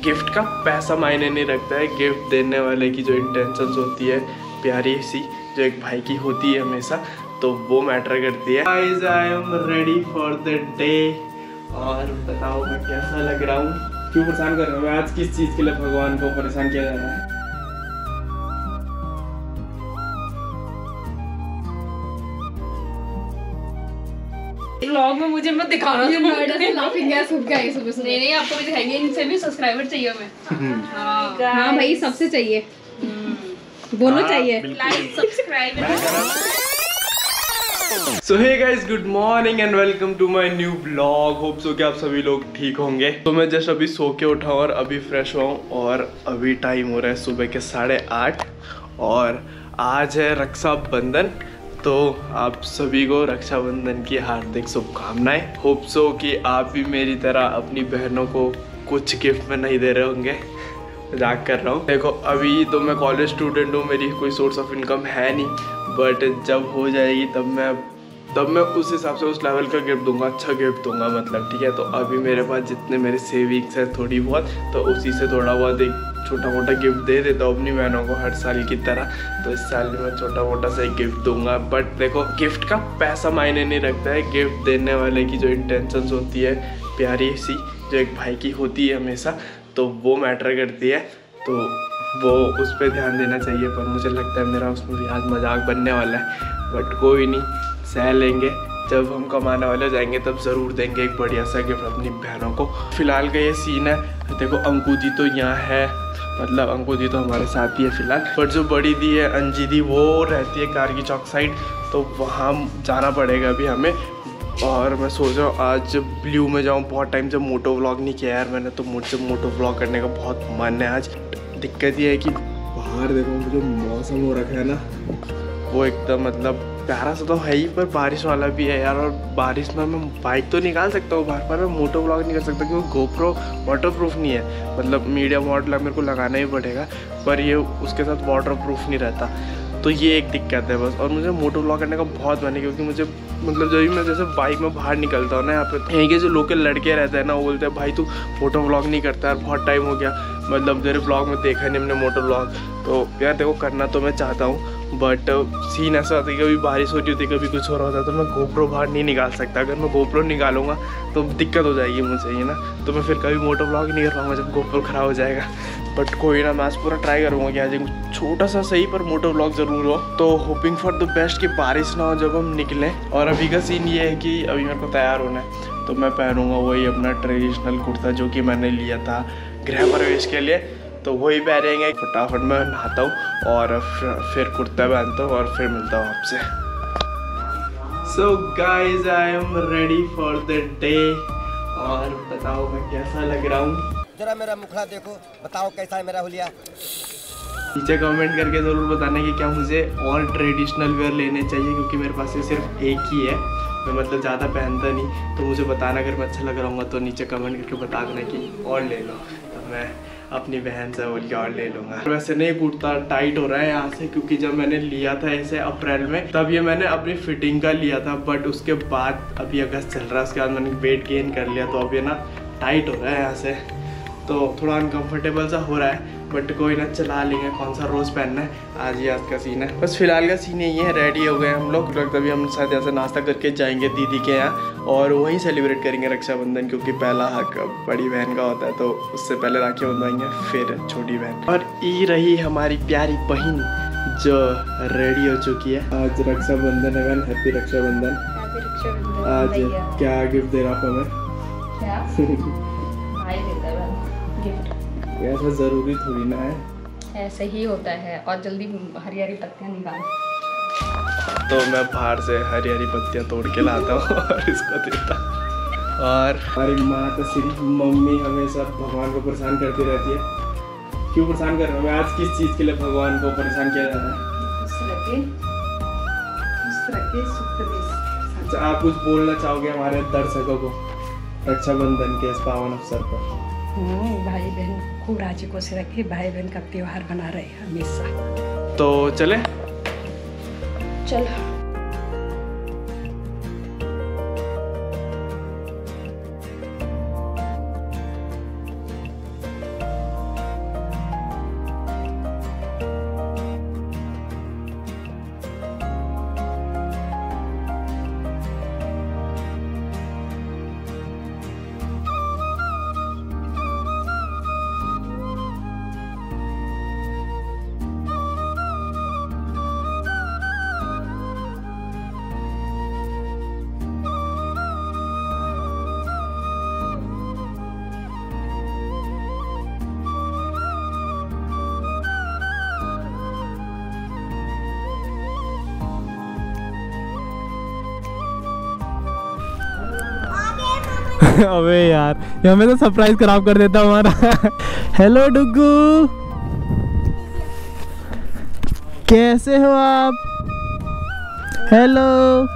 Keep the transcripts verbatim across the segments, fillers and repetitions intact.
Gift का पैसा मायने नहीं रखता है, गिफ्ट देने वाले की जो इंटेंशंस होती है प्यारी सी, जो एक भाई की होती है हमेशा, तो वो मैटर करती है। Guys I am ready for the day. और बताओ मैं कैसा लग रहा हूँ, क्यों परेशान कर रहा हूँ मैं आज, किस चीज़ के लिए भगवान को परेशान किया जा रहा है। व्लॉग में मुझे मत दिखाना, ये नोएडा से लाफिंग गैस उठ गया सुबह सुबह। नहीं नहीं आपको भी दिखाएंगे, इनसे भी सब्सक्राइबर चाहिए हमें। हाँ हाँ भाई सबसे चाहिए, दोनों चाहिए। Like subscribe. So hey guys, good morning and welcome to my new blog. Hope so कि आप सभी लोग ठीक होंगे। तो मैं जस्ट अभी सो के उठा और अभी फ्रेश हुआ हूँ और अभी टाइम हो रहा है सुबह के साढ़े आठ और आज है रक्षाबंधन। तो आप सभी को रक्षाबंधन की हार्दिक शुभकामनाएं। होप सो कि आप भी मेरी तरह अपनी बहनों को कुछ गिफ्ट में नहीं दे रहे होंगे, मजाक कर रहा हूँ। देखो अभी तो मैं कॉलेज स्टूडेंट हूँ, मेरी कोई सोर्स ऑफ इनकम है नहीं, बट जब हो जाएगी तब मैं तब मैं उस हिसाब से उस लेवल का गिफ्ट दूंगा, अच्छा गिफ्ट दूंगा मतलब, ठीक है। तो अभी मेरे पास जितने मेरे सेविंग्स है थोड़ी बहुत, तो उसी से थोड़ा बहुत एक छोटा मोटा गिफ्ट दे देता हूँ अपनी बहनों को हर साल की तरह। तो इस साल में मैं छोटा मोटा सा एक गिफ्ट दूंगा, बट देखो गिफ्ट का पैसा मायने नहीं रखता है, गिफ्ट देने वाले की जो इंटेंशंस होती है प्यारी सी, जो एक भाई की होती है हमेशा, तो वो मैटर करती है। तो वो उस पर ध्यान देना चाहिए, पर मुझे लगता है मेरा उसमें भी आज मजाक बनने वाला है, बट कोई नहीं, सह लेंगे। जब हम कमाने वाले जाएंगे तब ज़रूर देंगे एक बढ़िया सा गिफ्ट अपनी बहनों को। फिलहाल का ये सीन है, देखो अंकु दी तो यहाँ है, मतलब अंकु दी तो हमारे साथ ही है फिलहाल, पर जो बड़ी दी है अंजी दी वो रहती है कारगी चौक साइड, तो वहाँ जाना पड़ेगा अभी हमें। और मैं सोच रहा हूँ आज ब्लू में जाऊँ, बहुत टाइम से मोटो व्लॉग नहीं किया यार मैंने, तो मुझसे मोटो व्लॉग करने का बहुत मन है आज। दिक्कत ये है कि बाहर देखो जो मौसम हो रखा है ना, वो एकदम मतलब प्यारा सा तो है ही, पर बारिश वाला भी है यार। और बारिश में मैं बाइक तो निकाल सकता हूँ बाहर, पर मैं मोटो व्लॉग नहीं कर सकता क्योंकि गोप्रो वाटर प्रूफ नहीं है, मतलब मीडियम वाट मेरे को लगाना ही पड़ेगा, पर ये उसके साथ वाटर प्रूफ नहीं रहता, तो ये एक दिक्कत है बस। और मुझे मोटो व्लॉग करने का बहुत मन है, क्योंकि मुझे मतलब जब भी मैं जैसे बाइक में बाहर निकलता हूँ ना, यहाँ पे यहीं के जो लोकल लड़के रहते हैं ना, वो बोलते हैं भाई तू मोटो व्लॉग नहीं करता यार, बहुत टाइम हो गया, मतलब तेरे व्लॉग में देखा नहीं हमने मोटो व्लॉग। तो यार देखो करना तो मैं चाहता हूँ, बट सीन ऐसा होता है कभी बारिश हो रही होती है, कभी कुछ हो रहा होता है, तो मैं गोप्रो बाहर नहीं निकाल सकता। अगर मैं गोप्रो निकालूंगा तो दिक्कत हो जाएगी मुझे, ये ना, तो मैं फिर कभी मोटो व्लॉग नहीं कर पाऊँगा जब गोप्रो खराब हो जाएगा। बट कोई ना, मैं आज पूरा ट्राई करूँगा कि आज एक छोटा सा सही पर मोटो व्लॉग ज़रूर हो। तो होपिंग फॉर द बेस्ट कि बारिश ना हो जब हम निकलें। और अभी का सीन ये है कि अभी मेरे को तैयार होना है, तो मैं पहनूंगा वही अपना ट्रेडिशनल कुर्ता जो कि मैंने लिया था गृह प्रवेश के लिए, तो वही पहनेंगे। फटाफट मैं नहाता हूँ और फिर कुर्ता पहनता हूँ और फिर मिलता हूँ आपसे। So guys I am ready for the day. और बताओ मैं कैसा लग रहा हूँ, जरा मेरा मुखड़ा देखो, बताओ कैसा है मेरा हुलिया। नीचे कमेंट करके ज़रूर बताना कि क्या मुझे और ट्रेडिशनल वेयर लेने चाहिए, क्योंकि मेरे पास ये सिर्फ एक ही है, मैं मतलब ज़्यादा पहनता नहीं। तो मुझे बताना अगर मैं अच्छा लग रहा हूँ तो नीचे कमेंट करके बता देना कि और ले लो, तो मैं अपनी बहन से बोल के और ले लूँगा। वैसे नहीं, कुर्ता टाइट हो रहा है यहाँ से, क्योंकि जब मैंने लिया था इसे अप्रैल में तब ये मैंने अपनी फिटिंग का लिया था, बट उसके बाद अभी अगस्त चल रहा है, उसके बाद मैंने वेट गेन कर लिया, तो अब ये ना टाइट हो रहा है यहाँ से, तो थोड़ा अनकंफर्टेबल सा हो रहा है, बट कोई ना, चला लेंगे, कौन सा रोज़ पहनना है, आज ही आज का सीन है। बस फिलहाल का सीन यही है, रेडी हो गए हम लोग, तभी हम साथ ऐसा नाश्ता करके जाएंगे दीदी के यहाँ और वहीं सेलिब्रेट करेंगे रक्षाबंधन, क्योंकि पहला हक बड़ी बहन का होता है, तो उससे पहले राखी बंधवाएंगे फिर छोटी बहन। और ये रही हमारी प्यारी बहन जो रेडी हो चुकी है। आज रक्षाबंधन है बहन, हैप्पी रक्षाबंधन। आज क्या गिफ्ट दे रहा आप हमें? ऐसा जरूरी थोड़ी ना है, ऐसे ही होता है। और जल्दी हरी हरी पत्तियां निकाल, तो मैं बाहर से हरी हरी पत्तियां तोड़ के लाता हूँ और इसको देता। और हमारी माता श्री मम्मी हमेशा भगवान को परेशान करती रहती है। क्यों परेशान कर रहा हूँ मैं आज, किस चीज़ के लिए भगवान को परेशान किया जा रहा है? अच्छा, आप कुछ बोलना चाहोगे हमारे दर्शकों को रक्षाबंधन के इस पावन अवसर पर? भाई बहन खूब राजी को से रखे, भाई बहन का त्योहार बना रहे हमेशा। तो चले चल। अबे यार ये हमें तो सरप्राइज खराब कर देता हमारा। हेलो डुगू, कैसे हो आप? हेलो।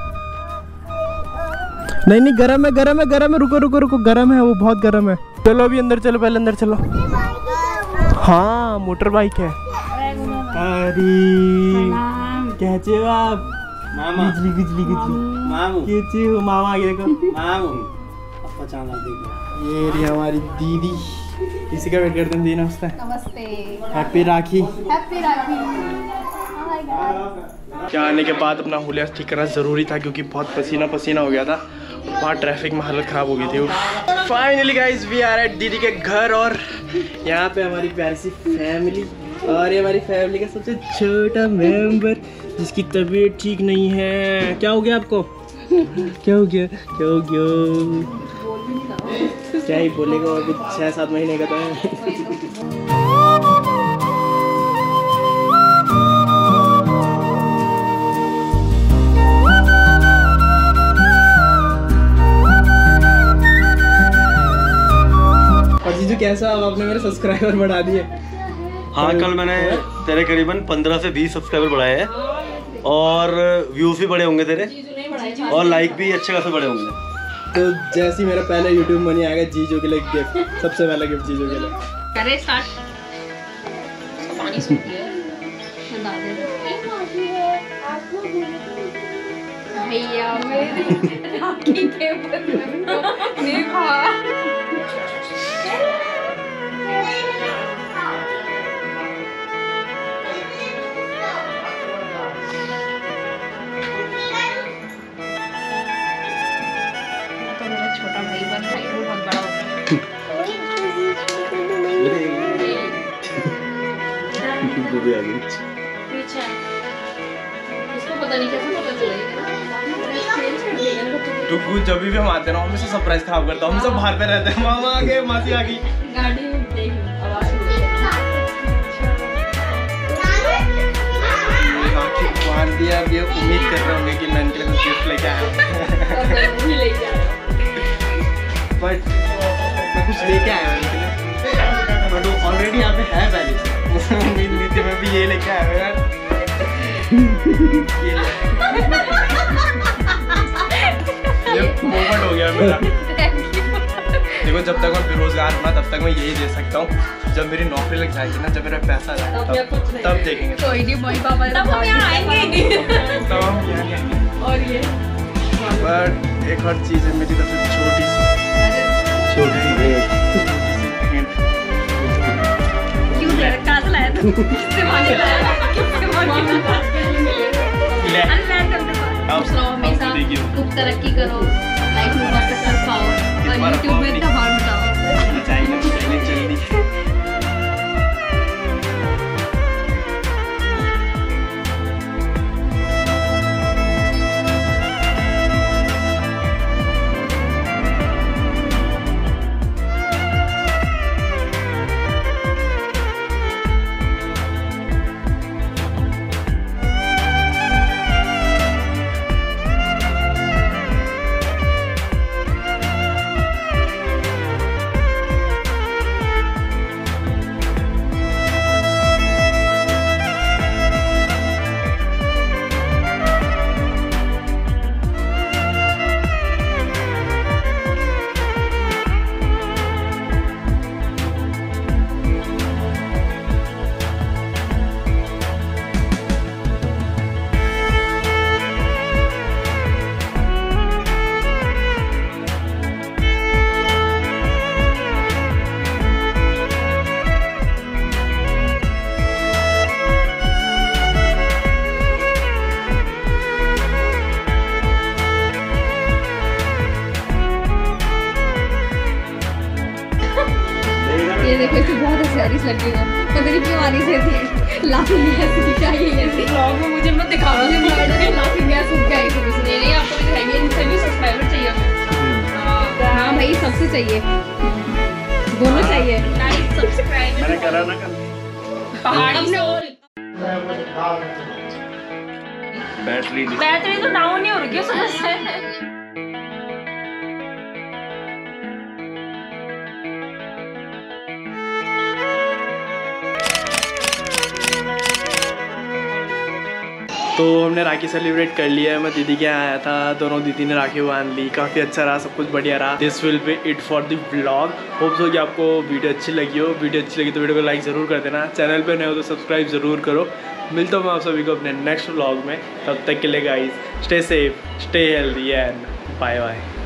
नहीं नहीं गरम है गरम है गरम है, रुको रुको रुको, गरम है वो, बहुत गरम है। चलो अभी अंदर चलो, पहले अंदर चलो। हाँ मोटर बाइक है। अरे कैसे हो आप? मामा गुजली गुजली गुजली मामू कैसे हो? मामा आगे देखो। मामू अपा चांदा देखो। ये रही हमारी दीदी, इसी का वेट करते हैं। दीदी नमस्ते। नमस्ते। हैप्पी राखी। हैप्पी राखी। क्या आने के बाद अपना हुलिया ठीक करना ज़रूरी था, क्योंकि बहुत पसीना पसीना हो गया था, वहाँ ट्रैफिक में हालत ख़राब हो गई थी। Finally guys we are at दीदी के घर, और यहाँ पे हमारी प्यारी सी फैमिली, और ये हमारी फैमिली का सबसे छोटा मेंबर जिसकी तबीयत ठीक नहीं है। क्या हो गया आपको? क्या हो गया? क्या हो गया? क्या ही बोलेगा, अभी छः सात महीने का तो है। जीजू कैसा, अब आपने मेरे सब्सक्राइबर बढ़ा दिए? हाँ कल मैंने तेरे करीबन पंद्रह से बीस सब्सक्राइबर बढ़ाए हैं, और व्यूज भी बड़े होंगे तेरे, और लाइक भी अच्छे खासे बड़े होंगे। तो जैसे ही मेरा पहले यूट्यूब मनी आएगा, जीजू के लिए गिफ्ट, सबसे पहला गिफ्ट जीजू के लिए। करे स्टार्ट। पानी सूख गया मैं डाल दे भैया मेरी राखी के बंधन को निभा। तो मेरा छोटा भाई बन भाई वो बहुत बड़ा होता है। पीछे इसको पता नहीं कैसे पता चलेगा। टुकू जब भी हम आते हैं ना, हमेशा सरप्राइज खराब करता हूँ। हम सब बाहर पे रहते हैं, मामा आ गए, मासी आ गई, गाड़ी में देख आवाज राखी बांध दिया। अब ये उम्मीद कर रहे होंगे कि मैं इनके लिए कुछ गिफ्ट लेके आया हूँ, लेके आया बट मैं कुछ लेके आया हूँ इनके लिए, बट वो ऑलरेडी यहाँ पे है पहले से। उम्मीद नहीं थी, मैं भी ये लेके आया हूँ यार। ये ये मोमेंट हो गया मेरा। देखो जब तक मैं बेरोजगार हूँ ना, तब तक मैं यही दे सकता हूँ। जब मेरी नौकरी लग जाएगी ना, जब मेरा पैसा आएगा, तब तब देखेंगे। कोई नहीं, मम्मी पापा तब हम यहाँ आएंगे। तब हम यहाँ आएंगे। और ये बट एक और चीज़ है मेरी तरफ से, छोटी सी छोटी सी क्यों ले रखा है? लाया तो किससे मांगे लाया? किससे मांगे ले अनलैंड करते पास खुश रहो हमेशा, खूब तरक्की करो, लाइफ में मस्त कर पाओ, और यूट्यूब में धमाल मचाओ। बचाएंगे बचाएंगे जल्दी। ये देखो इसको बहुत हंसी लगेगा, पता नहीं क्यों आ रही थी। लाफिंग गैस दिखाई है ऐसे ब्लॉग में, मुझे मत दिखाओ। लाफिंग गैस सूख गई थी उसने। नहीं आपको दिखाएंगे, इनसे भी सब्सक्राइबर चाहिए हमें। हाँ भाई सबसे चाहिए, दोनों चाहिए। लाइक सब्सक्राइब मैंने करा ना कल। पहाड़ी स्टोर बैटरी बैटरी तो डाउन नहीं हो रही है सुबह से। तो हमने राखी सेलिब्रेट कर लिया है। मैं दीदी के यहाँ आया था, दोनों दीदी ने राखी बांध ली, काफ़ी अच्छा रहा, सब कुछ बढ़िया रहा। This will be it for the vlog. Hope so कि आपको वीडियो अच्छी लगी हो। वीडियो अच्छी लगी तो वीडियो को लाइक ज़रूर कर देना, चैनल पे नए हो तो सब्सक्राइब ज़रूर करो। मिलता हूँ मैं आप सभी को अपने नेक्स्ट व्लॉग में, तब तक के लिए guys stay safe, stay healthy and bye bye.